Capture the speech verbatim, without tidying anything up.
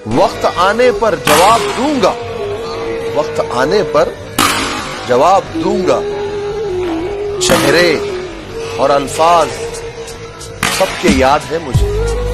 वक्त आने पर जवाब दूंगा, वक्त आने पर जवाब दूंगा। चेहरे और अल्फाज सबके याद है मुझे।